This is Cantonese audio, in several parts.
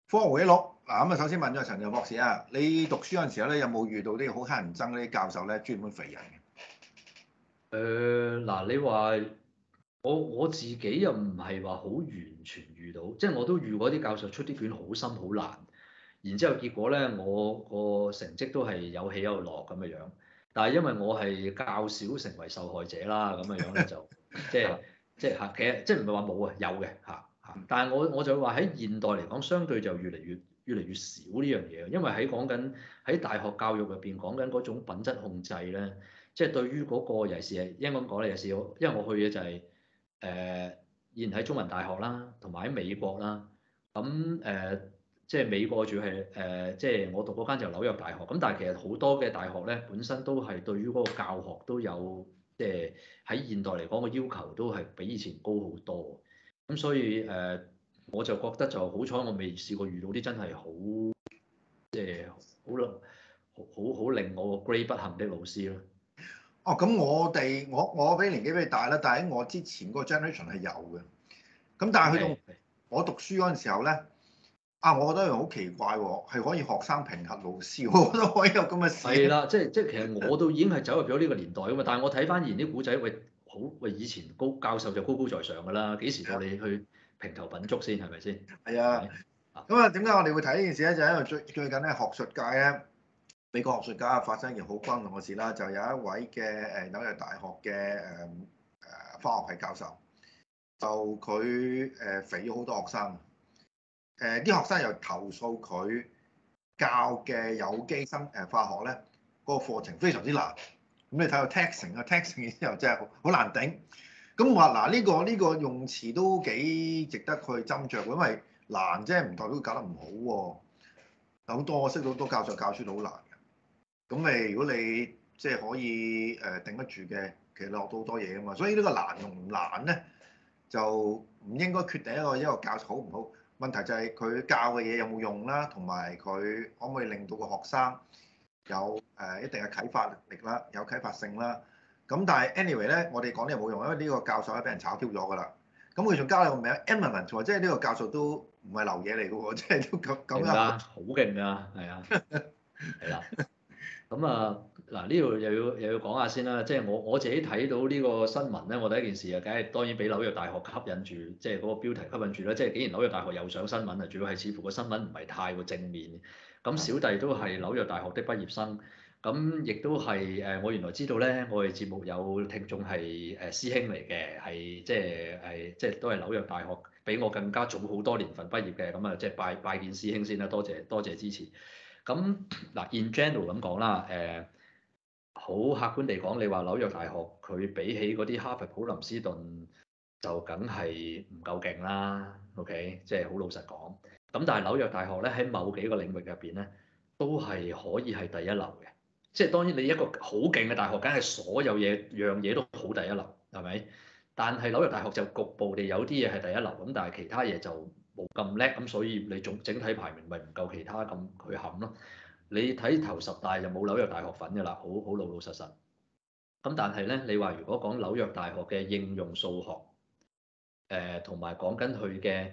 科學回憶錄嗱，咁啊，首先問咗陳友博士啊，你讀書嗰陣時候咧，有冇遇到啲好乞人憎嗰啲教授咧，專門肥人嘅？ 嗱，你話我自己又唔係話好完全遇到，即係我都遇過啲教授出啲卷好深好難，然之後結果咧，我個成績都係有起有落咁嘅樣。但係因為我係較少成為受害者啦，咁嘅樣咧就即係即係嚇，其實即係唔係話冇啊，有嘅嚇。但係我就話喺現代嚟講，相對就越嚟越少呢樣嘢，因為喺講緊喺大學教育入邊講緊嗰種品質控制咧。即係對於嗰個尤其是係應該咁講咧，尤其是因為我去嘅就係現喺中文大學啦，同埋喺美國啦。咁即係美國主要係即係我讀嗰間就紐約大學。咁但係其實好多嘅大學咧，本身都係對於嗰個教學都有即係喺現代嚟講個要求都係比以前高好多。咁所以我就覺得就好彩，我未試過遇到啲真係好即係好令我個 grade 不幸的老師咯。 哦，咁我比年紀比你大啦，但係喺我之前嗰個 generation 係有嘅。咁但係去到係。 我讀書嗰陣時候咧，啊，我覺得一樣好奇怪喎，係可以學生評核老師，我覺得可以有咁嘅事。 係啦，即係其實我都已經係走入咗呢個年代噶嘛，但係我睇翻以前啲古仔，喂以前教授就高高在上噶啦，幾時到你去評頭品足先係咪先？ 係啊， 係咪啊？ 咁啊，點解我哋會睇呢件事咧？就係因為最近咧學術界咧，美國學術界發生一件好轟動嘅事啦，就有一位嘅紐約大學嘅化學系教授，就佢肥咗好多學生。啲學生又投訴佢教嘅有機化學咧，嗰個課程非常之難。咁你睇到 taxing 之後真係好難頂。咁話嗱，呢個用詞都幾值得去斟酌，因為難啫，唔代表佢教得唔好喎。好多我識到好多教授教書都好難嘅。咁你如果你即係可以頂得住嘅，其實你學到好多嘢噶嘛。所以呢個難同唔難咧，就唔應該決定一個教授好唔好。問題就係佢教嘅嘢有冇用啦，同埋佢可唔可以令到個學生有一定嘅啟發力啦，有啟發性啦。咁但係 anyway 咧，我哋講啲嘢冇用，因為呢個教授咧俾人炒 Q 咗㗎啦。咁佢仲加你個名 eminent 喎，即係呢個教授都唔係流嘢嚟㗎喎，即係都咁樣。 勁㗎，好勁㗎，係啊，係啦。咁啊嗱，呢度又要講下先啦，即係我自己睇到呢個新聞咧，我第一件事啊，梗係當然俾紐約大學吸引住，即係嗰個標題吸引住啦。即係既然紐約大學又上新聞啊，主要係似乎個新聞唔係太過正面。咁小弟都係紐約大學的畢業生，咁亦都係我原來知道咧，我哋節目有聽眾係師兄嚟嘅，係即係都係紐約大學比我更加早好多年份畢業嘅，咁啊即係拜見師兄先啦，多謝支持。咁嗱，in general 咁講啦，好客觀地講，你話紐約大學佢比起嗰啲哈佛、普林斯頓就梗係唔夠勁啦，OK，即係好老實講。咁但係紐約大學咧喺某幾個領域入邊咧，都係可以係第一流嘅。即係當然你一個好勁嘅大學，梗係所有樣嘢都好第一流，係咪？但係紐約大學就局部地有啲嘢係第一流，咁但係其他嘢就冇咁叻，咁所以你整體排名咪唔夠其他咁佢冚咯。你睇頭十大就冇紐約大學份㗎啦，好老老實實。咁但係咧，你話如果講紐約大學嘅應用數學，同埋講緊佢嘅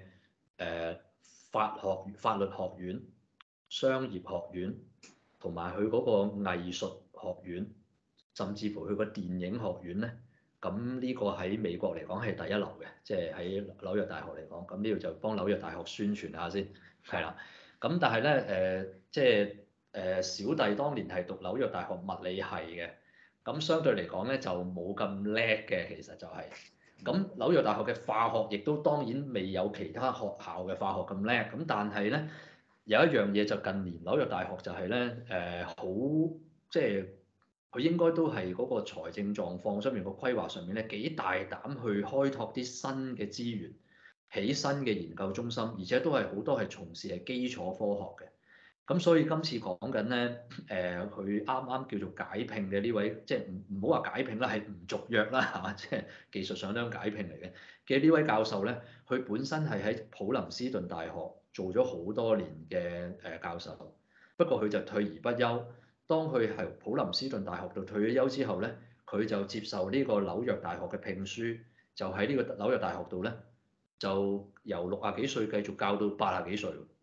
法律學院、商業學院，同埋佢嗰個藝術學院，甚至乎佢個電影學院咧，咁呢個喺美國嚟講係第一流嘅，即係喺紐約大學嚟講。咁呢度就幫紐約大學宣傳下先，係啦。咁但係咧，即係小弟當年係讀紐約大學物理系嘅，咁相對嚟講咧就冇咁叻嘅，其實就係、咁紐約大學嘅化學亦都當然未有其他學校嘅化學咁叻，咁但係咧有一樣嘢就近年紐約大學就係咧好即係佢應該都係嗰個財政狀況上面個規劃上面咧幾大膽去開拓啲新嘅資源，起新嘅研究中心，而且都係好多係從事係基礎科學嘅。咁所以今次講緊咧，佢啱啱叫做解聘嘅呢位，即係唔好話解聘啦，係唔續約啦嚇，即係技術上都解聘嚟嘅呢位教授咧，佢本身係喺普林斯頓大學做咗好多年嘅教授，不過佢就退而不休。當佢喺普林斯頓大學度退咗休之後咧，佢就接受呢個紐約大學嘅聘書，就喺呢個紐約大學度咧，就由60幾歲繼續教到80幾歲。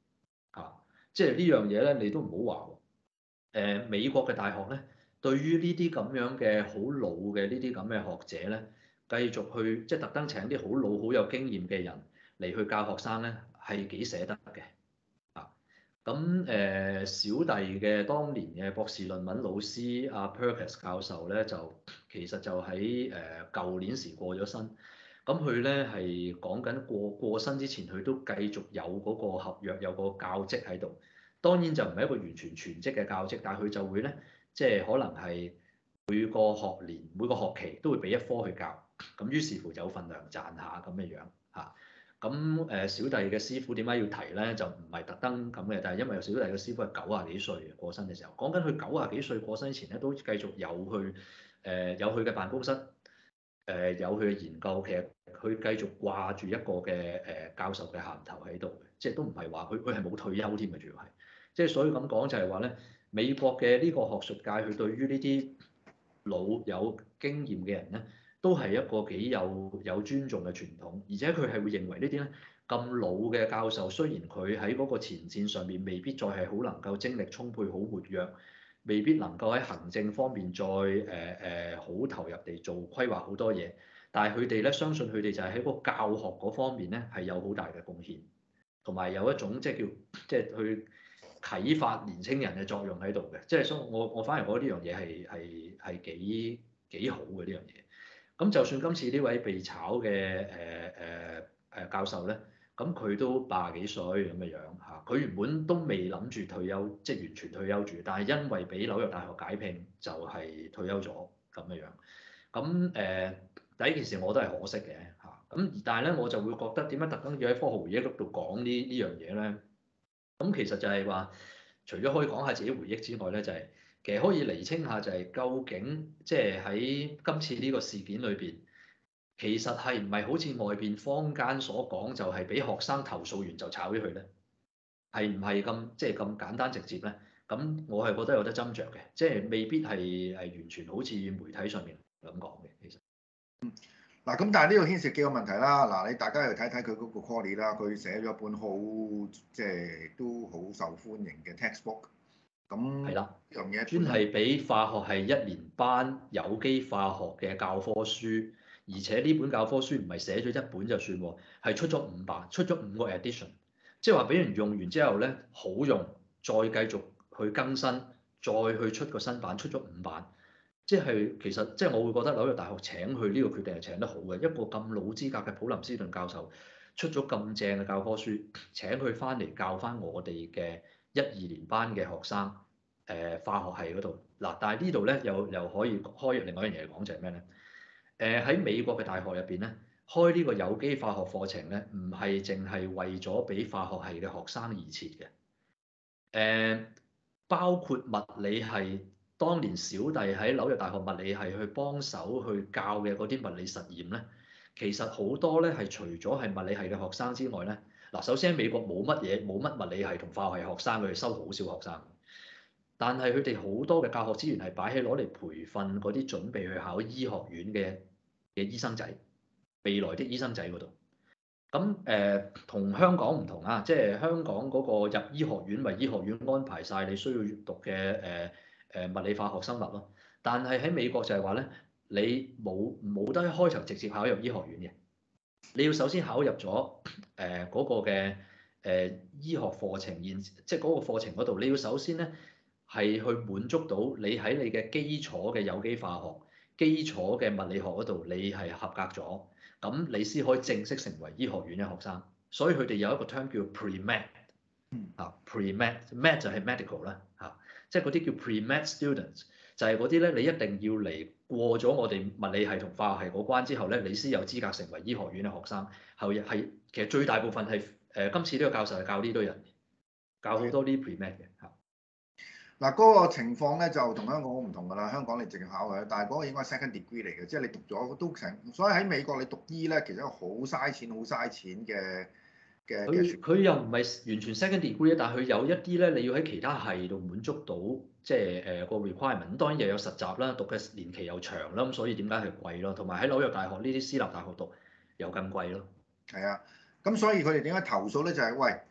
即係呢樣嘢咧，你都唔好話喎。美國嘅大學咧，對於呢啲咁樣嘅好老嘅呢啲咁嘅學者咧，繼續去即係特登請啲好老好有經驗嘅人嚟去教學生咧，係幾捨得嘅。咁小弟嘅當年嘅博士論文老師阿 Perkins 教授咧，就其實就喺舊年時過咗身。咁佢咧係講緊過身之前，佢都繼續有嗰個合約，有個教職喺度。當然就唔係一個完全全職嘅教職，但係佢就會咧，即係可能係每個學年每個學期都會俾一科去教。咁於是乎有份糧賺下咁嘅樣嚇。咁小弟嘅師傅點解要提咧？就唔係特登咁嘅，但係因為小弟嘅師傅係90幾歲嘅過身嘅時候，講緊佢90幾歲過身之前咧，都繼續有去有佢嘅辦公室，有佢嘅研究。其實佢繼續掛住一個嘅教授嘅銜頭喺度嘅，即係都唔係話佢係冇退休添嘅，主要係即係所以咁講就係話咧，美國嘅呢個學術界佢對於呢啲老有經驗嘅人咧，都係一個幾有尊重嘅傳統，而且佢係會認為呢啲咧咁老嘅教授，雖然佢喺嗰個前線上面未必再係好能夠精力充沛、好活躍，未必能夠喺行政方面再好投入地做規劃好多嘢，但係佢哋咧相信佢哋就係喺個教學嗰方面咧係有好大嘅貢獻，同埋有一種即係叫即係去啟發年青人嘅作用喺度嘅，即係所以我反而覺得呢樣嘢係幾好嘅呢樣嘢。咁就算今次呢位被炒嘅教授咧，咁佢都80幾歲咁嘅樣嚇，佢原本都未諗住退休，即係完全退休住，但係因為俾紐約大學解聘，就係退休咗咁嘅樣。咁第一件事我都係可惜嘅嚇，咁但係咧我就會覺得點解特登要喺科學回憶錄度講呢樣嘢咧？咁其實就係話，除咗可以講下自己回憶之外咧，就係其實可以釐清下就係究竟即係喺今次呢個事件裏邊，其實係唔係好似外邊坊間所講，就係俾學生投訴完就炒咗佢咧？係唔係咁即係咁簡單直接咧？咁我係覺得有得斟酌嘅，即係未必係完全好似媒體上面咁講嘅，其實。 嗱，咁但係呢個牽涉幾個問題啦。嗱，你大家又睇睇佢嗰個 quality 啦，佢寫咗一本好即係都好受歡迎嘅 textbook。咁呢係啦， 樣嘢專係俾化學系1年班有機化學嘅教科書，而且呢本教科書唔係寫咗一本就算喎，係出咗5版，出咗5個 edition，即係話俾人用完之後咧好用，再繼續去更新，再去出個新版，出咗5版。即係其實即係我會覺得紐約大學請佢呢個決定係請得好嘅，一個咁老資格嘅普林斯頓教授出咗咁正嘅教科書，請佢翻嚟教翻我哋嘅1、2年班嘅學生，化學系嗰度嗱，但係呢度咧又可以開另外一樣嘢嚟講就係咩咧？喺美國嘅大學入邊咧，開呢個有機化學課程咧，唔係淨係為咗俾化學系嘅學生而設嘅。包括物理系，當年小弟喺紐約大學物理系去幫手去教嘅嗰啲物理實驗咧，其實好多咧係除咗係物理系嘅學生之外咧，嗱，首先喺美國冇乜物理系同化學系學生，佢哋收好少學生，但係佢哋好多嘅教學資源係擺喺攞嚟培訓嗰啲準備去考醫學院嘅醫生仔，未來的醫生仔嗰度。咁同香港唔同啊，即係香港嗰個入醫學院為醫學院安排晒你需要讀嘅物理化學生物咯。但係喺美國就係話咧，你冇得一開頭直接考入醫學院嘅，你要首先考入咗嗰個嘅醫學課程，即係嗰個課程嗰度，你要首先咧係去滿足到你喺你嘅基礎嘅有機化學、基礎嘅物理學嗰度，你係合格咗。咁你先可以正式成為醫學院嘅學生，所以佢哋有一個 term 叫 pre-med 啊，pre-med 就係 medical 啦嚇，即係嗰啲叫 pre-med students，就係嗰啲咧，你一定要嚟過咗我哋物理系同化學系嗰關之後咧，你先有資格成為醫學院嘅學生。後日係其實最大部分係今次呢個教授係教呢堆人，教好多啲 pre-med 嘅嚇。 嗱，嗰個情況咧就同香港好唔同㗎啦。香港你淨係考嘅，但係嗰個應該係 second degree 嚟嘅，即係你讀咗都成。所以喺美國你讀醫咧，其實一個好嘥錢、好嘥錢嘅佢又唔係完全 second degree，但係佢有一啲咧，你要喺其他系度滿足到，即係個 requirement。咁當然又有實習啦，讀嘅年期又長啦，咁所以點解係貴咯？同埋喺紐約大學呢啲私立大學讀又更貴咯。 係啊，咁所以佢哋點解投訴咧？就係喂。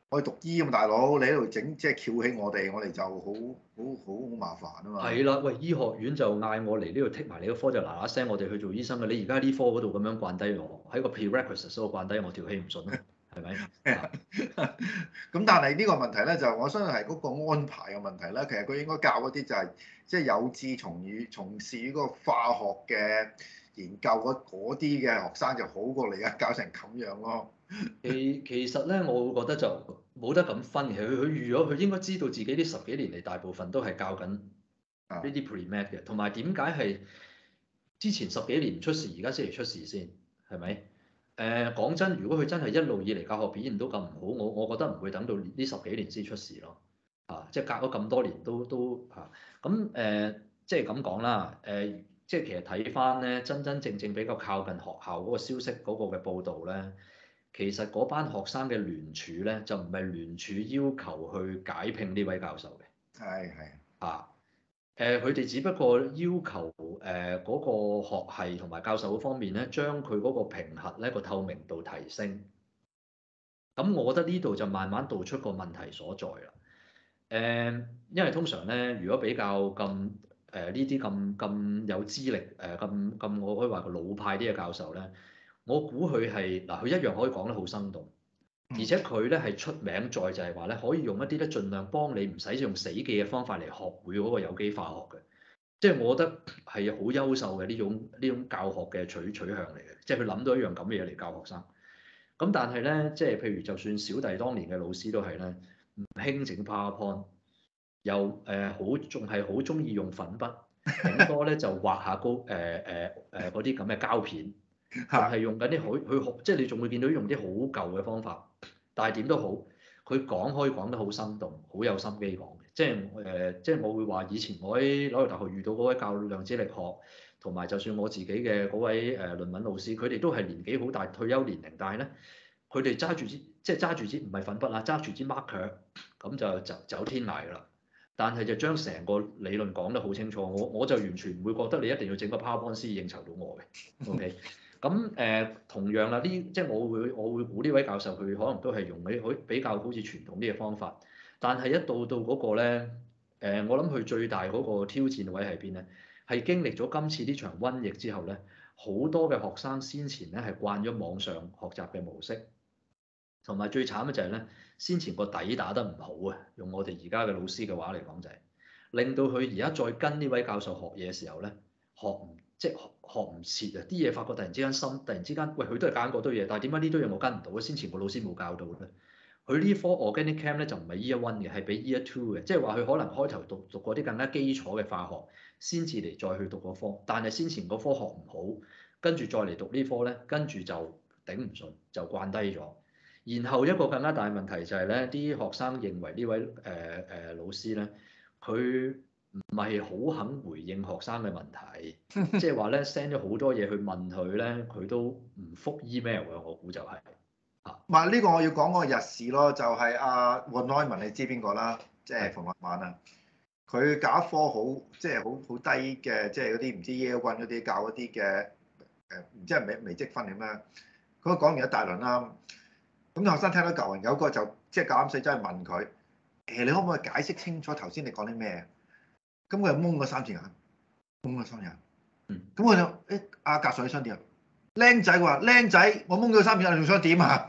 我哋讀醫咁大佬，你喺度整即係翹起我哋就好麻煩啊嘛。 係啦，喂，醫學院就嗌我嚟呢度剔埋你個科，就嗱嗱聲我哋去做醫生嘅。你而家呢科嗰度咁樣慣低我，喺個 prerequisites 嗰度慣低我，條氣唔順咯，係咪？啊， 咁但係呢個問題咧，就我相信係嗰個安排嘅問題啦。其實佢應該教嗰啲就係即係有志從事於嗰個化學嘅研究嗰啲嘅學生就好過你而家搞成咁樣咯。 其實咧，我會覺得就冇得咁分嘅。佢預咗，佢應該知道自己呢十幾年嚟大部分都係教緊呢啊， 啲 pre-med 嘅，同埋點解係之前十幾年唔出事，而家先嚟出事先，係咪？講真，如果佢真係一路以嚟教學表現都咁唔好，我覺得唔會等到呢十幾年先出事咯。即係隔咗咁多年都嚇。咁即係咁講啦。即係其實睇翻咧，真真正正比較靠近學校嗰個消息嗰個嘅報導咧。其實嗰班學生嘅聯署咧，就唔係聯署要求去解聘呢位教授嘅。 係係。 啊，佢哋只不過要求嗰個學系同埋教授嗰方面咧，將佢嗰個評核咧個透明度提升。咁我覺得呢度就慢慢道出個問題所在啦。因為通常咧，如果比較咁呢啲咁有資歷咁我可以話個老派啲嘅教授咧。我估佢係嗱，佢一樣可以講得好生動，而且佢咧係出名在就係話咧，可以用一啲咧盡量幫你唔使用死記嘅方法嚟學會嗰個有機化學嘅，即係我覺得係好優秀嘅呢種教學嘅取向嚟嘅，即係佢諗到一樣咁嘅嘢嚟教學生。咁但係咧，即係譬如就算小弟當年嘅老師都係咧，唔興整 PowerPoint，又好仲係好中意用粉筆，頂多咧就畫下嗰啲咁嘅膠片。仲係用緊啲好佢學，即係你仲會見到用啲好舊嘅方法，但係點都好，佢講可以講得好生動，好有心機講嘅。即係我會話以前我喺紐約大學遇到嗰位教量子力學，同埋就算我自己嘅嗰位論文老師，佢哋都係年紀好大退休年齡，但係咧佢哋揸住支唔係粉筆啦，揸住支 marker 咁就走天涯㗎啦。但係就將成個理論講得好清楚，我就完全唔會覺得你一定要整個 PowerPoint 先應酬到我嘅。OK。咁同樣啦，即係我會估呢位教授佢可能都係用啲比較好似傳統啲嘅方法，但係一到嗰個咧，我諗佢最大嗰個挑戰位喺邊咧？係經歷咗今次呢場瘟疫之後咧，好多嘅學生先前咧係慣咗網上學習嘅模式，同埋最慘嘅就係咧，先前個底打得唔好啊，用我哋而家嘅老師嘅話嚟講就係，令到佢而家再跟呢位教授學嘢嘅時候咧，即係學唔切啊！啲嘢發覺突然之間，喂，佢都係揀嗰堆嘢，但係點解呢堆嘢我跟唔到嘅？先前個老師冇教到咧。佢呢科 organic chem 咧就唔係 year one 嘅，係俾 year two 嘅，即係話佢可能開頭讀過啲更加基礎嘅化學，先至嚟再去讀個科。但係先前個科學唔好，跟住再嚟讀呢科咧，跟住就頂唔順，就慣低咗。然後一個更加大嘅問題就係咧，啲學生認為呢位老師咧，佢唔係好肯回應學生嘅問題，即係話咧 send 咗好多嘢去問佢咧，佢都唔覆 email 嘅，我估就係、嚇。 唔係呢個我要講嗰個日事咯，就係阿 Von Neumann，你知邊個啦？即係馮諾曼啊。佢教一科好即係好低嘅，即係嗰啲唔知 Year One 嗰啲教嗰啲嘅唔知係微積分點樣。佢講完一大輪啦，咁啲學生聽到舊人有個就即係夠膽死真係問佢：你可唔可以解釋清楚頭先你講啲咩？咁佢就蒙咗三次眼，蒙咗三次眼。咁我就阿教授你想點啊？僆仔話：僆仔，我蒙咗三次眼，你仲想點啊？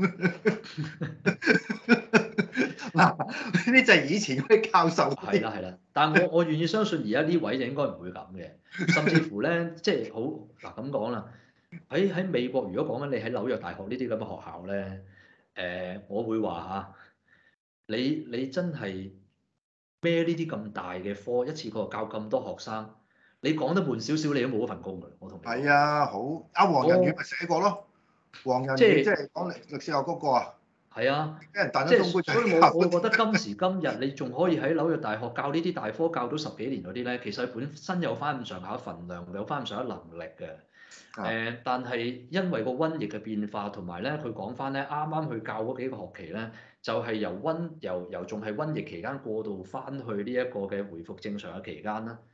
嗱，呢啲就係以前嗰啲教授。 係啦，但係我願意相信而家呢位就應該唔會咁嘅，甚至乎咧，即係好嗱咁講啦。喺美國，如果講緊你喺紐約大學呢啲咁嘅學校咧，我會話嚇，你真係孭呢啲咁大嘅科，一次過教咁多學生，你講得悶少少，你都冇嗰份工㗎。我同你講。 係啊，好阿黃仁宇咪寫過咯，黃仁宇即係講歷史學嗰個啊。 係啊， 俾人彈即係咗冬菇所以我覺得今時今日你仲可以喺紐約大學教呢啲大科教到十幾年嗰啲咧，其實佢本身有翻咁上下份量，有翻咁上下能力嘅。但係因為個瘟疫嘅變化，同埋咧佢講翻咧，啱啱去教嗰幾個學期咧，就係由仲係瘟疫期間過渡翻去呢一個嘅回復正常嘅期間啦。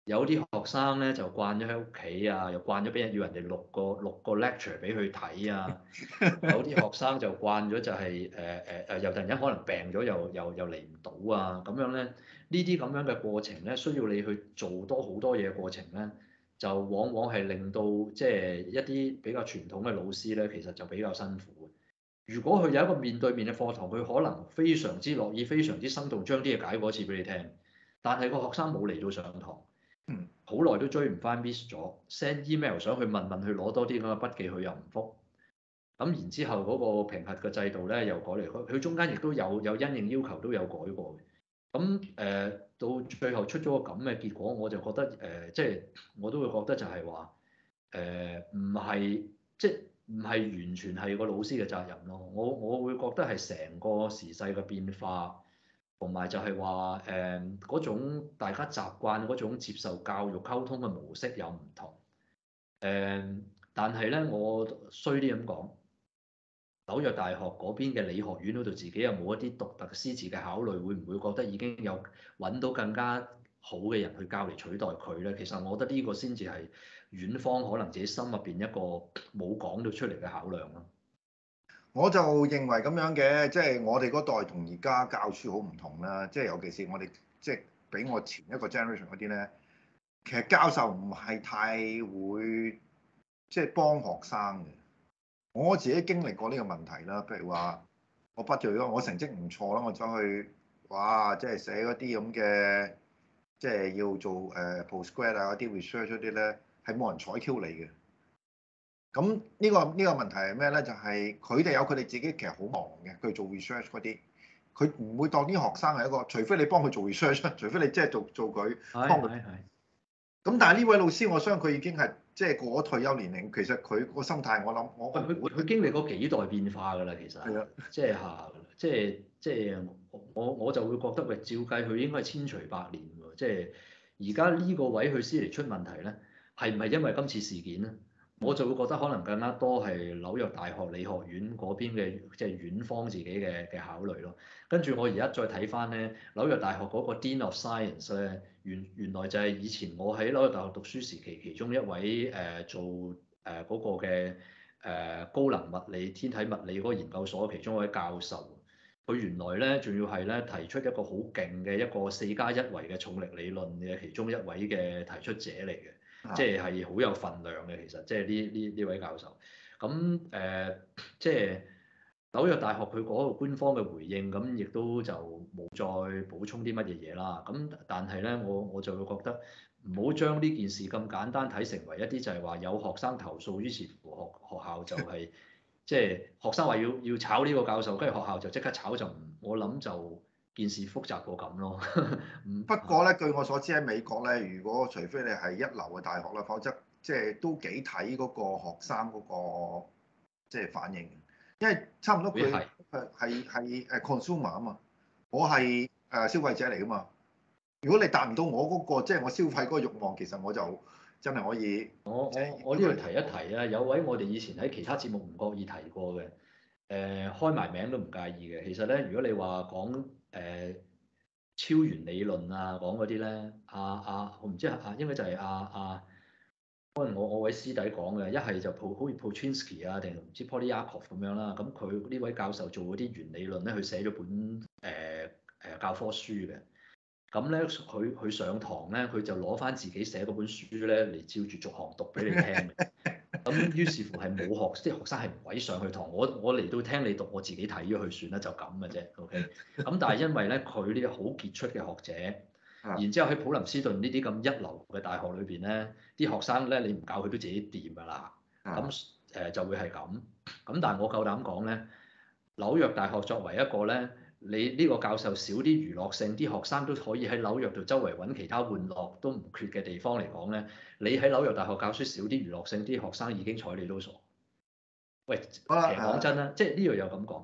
有啲學生咧就慣咗喺屋企啊，又慣咗俾人要人哋錄個 lecture 俾佢睇啊。有啲學生就慣咗就係又突然間可能病咗，又嚟唔到啊。咁樣咧，呢啲咁樣嘅過程咧，需要你去做多好多嘢嘅過程咧，就往往係令到即係一啲比較傳統嘅老師咧，其實就比較辛苦嘅。如果佢有一個面對面嘅課堂，佢可能非常之樂意、非常之生動，將啲嘢解過一次俾你聽。但係個學生冇嚟到上堂， 嗯， 好耐都追唔翻 miss 咗，send email 想去問去攞多啲咁嘅筆記，佢又唔覆。咁然之後嗰個評核嘅制度咧又改嚟，佢中間亦都有因應要求都有改過嘅。咁到最後出咗個咁嘅結果，我就覺得即係我都會覺得就係話唔係即係唔係完全係個老師嘅責任咯。我會覺得係成個時勢嘅變化，同埋就係話嗰種大家習慣嗰種接受教育溝通嘅模式有唔同。但係咧，我衰啲咁講。紐約大學嗰邊嘅理學院嗰度，自己有冇一啲獨特師資嘅考慮？會唔會覺得已經有揾到更加好嘅人去教嚟取代佢咧？其實我覺得呢個先至係院方可能自己心入邊一個冇講到出嚟嘅考量咯。 我就認為咁樣嘅，即係我哋嗰代同而家教書好唔同啦。即係尤其是我哋即係比我前一個 generation 嗰啲咧，其實教授唔係太會即係幫學生嘅。我自己經歷過呢個問題啦，譬如話我畢咗業，我成績唔錯啦，我走去哇，即係寫嗰啲咁嘅，即係要做postgrad 啊嗰啲 research 嗰啲咧，係冇人採 Q 你嘅。咁呢個問題係咩咧？就係佢哋有佢哋自己其實好忙嘅，佢做 research 嗰啲，佢唔會當啲學生係一個，除非你幫佢做 research，除非你即係做佢幫佢。 係係係。 咁但係呢位老師，我相信佢已經係即係過咗退休年齡，其實佢個心態，我諗我估佢經歷過幾代變化㗎啦，其實係啊。 即係嚇，即係我就會覺得喂，照計佢應該係千錘百煉喎。即係而家呢個位佢先嚟出問題咧，係唔係因為今次事件咧？我就會覺得可能更加多係紐約大學理學院嗰邊嘅即係院方自己嘅考慮咯。跟住我而家再睇翻咧，紐約大學嗰個 Dean of Science 咧，原來就係以前我喺紐約大學讀書時期其中一位做嗰個嘅高能物理天體物理嗰個研究所其中一位教授。佢原來咧仲要係咧提出一個好勁嘅一個4+1維嘅重力理論嘅其中一位嘅提出者嚟嘅。即係係好有份量嘅，其實即係呢位教授。咁即係紐約大學佢嗰個官方嘅回應，咁亦都就冇再補充啲乜嘢嘢啦。咁但係咧，我就會覺得唔好將呢件事咁簡單睇成為一啲就係話有學生投訴，於是乎學校就係即係學生話要炒呢個教授，跟住學校就即刻炒，就唔我諗就件事複雜過咁咯。 不過咧，據我所知喺美國咧，如果除非你係一流嘅大學啦，否則即係都幾睇嗰個學生嗰個即係反應，因為差唔多佢會係係 consumer 啊嘛，我係消費者嚟噶嘛。如果你達唔到我嗰個即係我消費嗰個慾望，其實我就真係可以即係我呢度提一提啊，有位我哋以前喺其他節目唔覺意提過嘅，開埋名都唔介意嘅。其實咧，如果你話講超弦理論啊，講嗰啲咧，我唔知應該就係可能我位師弟講嘅，一係就好似 Polchinski 啊，定唔知 Polyakov 咁樣啦。咁佢呢位教授做嗰啲弦理論咧，佢寫咗本教科書嘅。咁咧，佢上堂咧，佢就攞翻自己寫嗰本書咧嚟照住逐行讀俾你聽嘅。咁於是乎係冇學，啲學生係唔鬼上去堂。我嚟到聽你讀，我自己睇咗佢算啦，就咁嘅啫。OK。咁但係因為咧，佢呢個好傑出嘅學者，然之後喺普林斯頓呢啲咁一流嘅大學裏邊咧，啲學生咧你唔教佢都自己掂㗎啦。咁就會係咁。咁但係我夠膽講咧，紐約大學作為一個咧，你呢個教授少啲娛樂性，啲學生都可以喺紐約度周圍揾其他玩樂都唔缺嘅地方嚟講咧，你喺紐約大學教書少啲娛樂性，啲學生已經睬你都傻。喂，其實講真啦，即係呢度又咁講，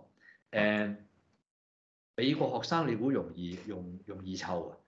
美國學生你估容易湊啊？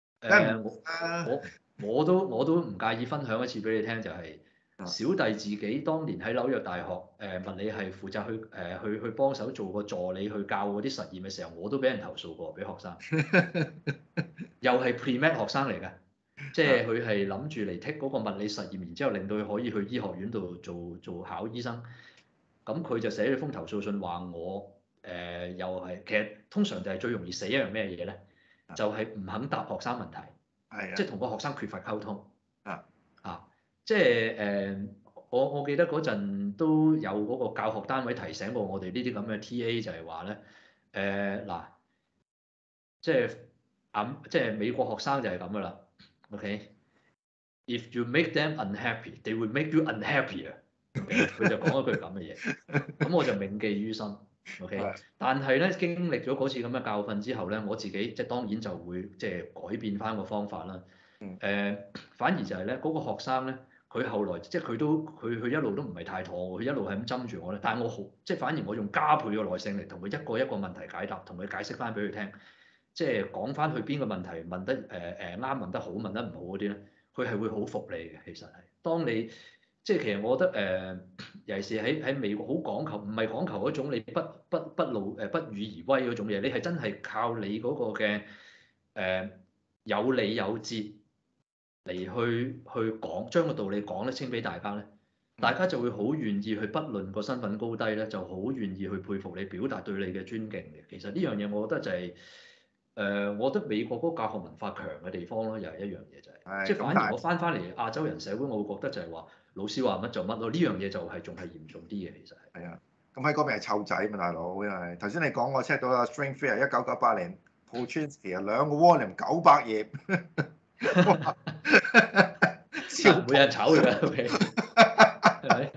我都唔介意分享一次俾你聽，就係、小弟自己當年喺紐約大學物理系負責去幫手做個助理去教嗰啲實驗嘅時候，我都俾人投訴過，俾學生，又係 pre-med 學生嚟嘅。 即係佢係諗住嚟 take 嗰個物理實驗，然之後令到佢可以去醫學院度做考醫生。咁佢就寫咗封投訴信話我又係其實通常就係最容易死一樣咩嘢咧？就係唔肯答學生問題，即係同個學生缺乏溝通。即係我記得嗰陣都有嗰個教學單位提醒過我哋呢啲咁嘅 TA 就係話咧嗱，即係美國學生就係咁噶啦。OK，if you make them unhappy, they will make you unhappier。佢就講一句咁嘅嘢，咁我就銘記於心。OK，但係咧經歷咗嗰次咁嘅教訓之後咧，我自己即係當然就會即係改變翻個方法啦。反而就係咧嗰個學生咧，佢後來即係佢一路都唔係太妥我，佢一路係咁針住我咧。但係我好即係反而我用加倍嘅耐性嚟同佢一個一個問題解答，同佢解釋翻俾佢聽，即係講翻佢邊個問題問得啱，問得好，問得唔好嗰啲咧，佢係會好服你嘅。其實係當你即係其實我覺得尤其是喺美國好講求，唔係講求嗰種你不語而威嗰種嘢，你係真係靠你嗰個嘅有理有節嚟去講，將個道理講得清俾大家咧，大家就會好願意去不論個身份高低咧，就好願意去佩服你，表達對你嘅尊敬嘅。其實呢樣嘢我覺得就係我覺得美國嗰個教學文化強嘅地方咯，又係一樣嘢就係，即係反而我翻嚟亞洲人社會，我會覺得就係話老師話乜就乜咯，呢樣嘢就係仲係嚴重啲嘅，其實係。 係啊，咁喺嗰邊係湊仔嘛，大佬，因為頭先你講我 check 到啦 Stringfellow 1998年 Polchinski 啊2個 volume 900頁， 冇人炒佢㗎，OK，係咪？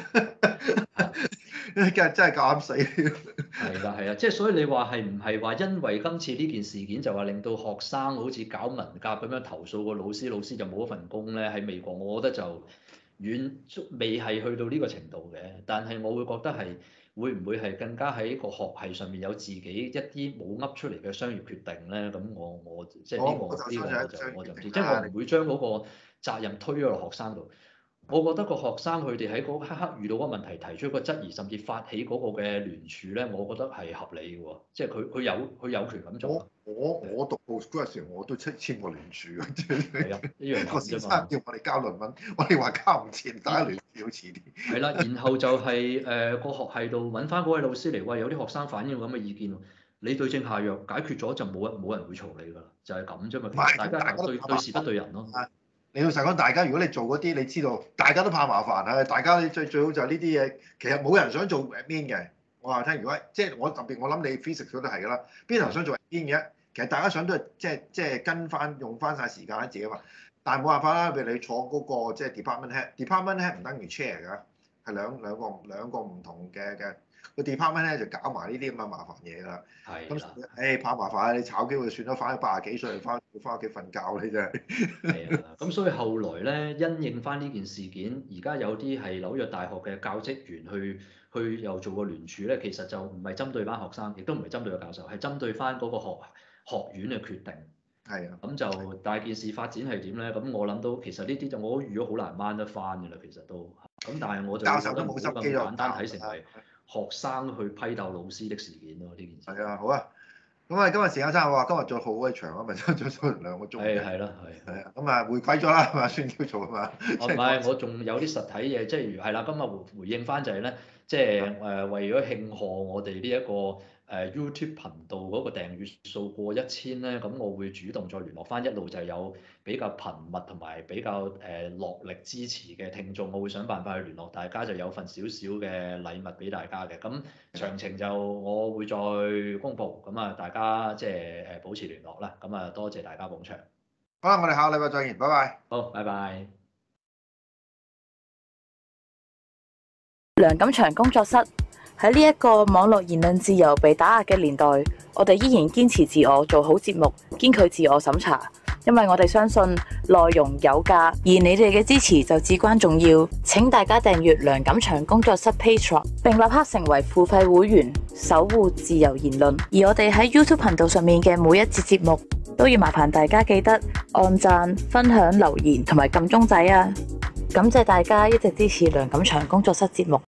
真係搞死！ 係啦，即係所以你話係唔係話因為今次呢件事件就話令到學生好似搞文革咁樣投訴個老師就冇一份工咧？喺美國，我覺得就遠未係去到呢個程度嘅，但係我會覺得係會唔會係更加喺個學系上面有自己一啲冇噏出嚟嘅商業決定咧？咁我即係呢個我就唔知，即係我唔會將嗰個責任推咗落學生度。我覺得個學生佢哋喺嗰刻遇到嗰個問題提出一個質疑，甚至發起嗰個嘅聯署咧，我覺得係合理嘅喎，即係佢有權咁做。 我讀 postgrad 時我都簽過聯署嘅， 係啊，一樣個先生叫我哋交論文，我哋話交唔切，大家聯署好遲啲。 係啦，然後就係個學系度揾翻嗰位老師嚟，喂，有啲學生反映咁嘅意見喎，你對症下藥解決咗就冇人會嘈你㗎啦，就係咁啫嘛。大家對事不對人咯。 你老實講，大家如果你做嗰啲，你知道大家都怕麻煩啊！大家最好就係呢啲嘢，其實冇人想做 admin 嘅。我話聽，如果即係我特別，我諗你 physics 都係㗎啦。邊人想做 admin 嘅？其實大家想都係即係跟翻用翻晒時間喺自己嘛。但係冇辦法啦，譬如你坐嗰個即係 department head，department head 唔等於 chair 㗎，係兩個唔同嘅個 department head 就搞埋呢啲咁嘅麻煩嘢㗎啦。 係咁怕麻煩，你炒機會算咗，反正80幾歲翻屋企瞓覺你真係。 係啊，咁所以後來咧，因應翻呢件事件，而家有啲係紐約大學嘅教職員去又做個聯署咧，其實就唔係針對班學生，亦都唔係針對個教授，係針對翻嗰個學院嘅決定。 係啊。 咁就大件事發展係點咧？咁我諗到其實呢啲就我預咗好難掹得翻㗎啦，其實都。咁但係我就覺得唔好咁簡單睇成為學生去批鬥老師的事件咯，呢件事。 係啊，好啊。咁啊，今日時間差，我話今日做好鬼長啊，咪做2個鐘。 係啦。 咁啊，回歸咗啦，係嘛？算叫做啊嘛。 唔係，我仲有啲實體嘢，即係係啦。今日回應翻就係咧，即係為咗慶賀我哋呢一個YouTube 頻道嗰個訂閱數過1000咧，咁我會主動再聯絡翻，一路就有比較頻密同埋比較落力支持嘅聽眾，我會想辦法去聯絡大家，就有份少少嘅禮物俾大家嘅。咁詳情就我會再公佈，咁啊大家即係保持聯絡啦。咁啊多謝大家捧場。 好啦，我哋下個禮拜再見，拜拜。 好，拜拜。 梁錦祥工作室。喺呢一個網絡言論自由被打壓嘅年代，我哋依然堅持自我，做好節目，堅拒自我審查，因為我哋相信內容有價，而你哋嘅支持就至關重要。請大家訂閱梁錦祥工作室 Patreon， 並立刻成為付費會員，守護自由言論。而我哋喺 YouTube 頻道上面嘅每一節節目，都要麻煩大家記得按讚、分享、留言同埋撳鐘仔啊！感謝大家一直支持梁錦祥工作室節目。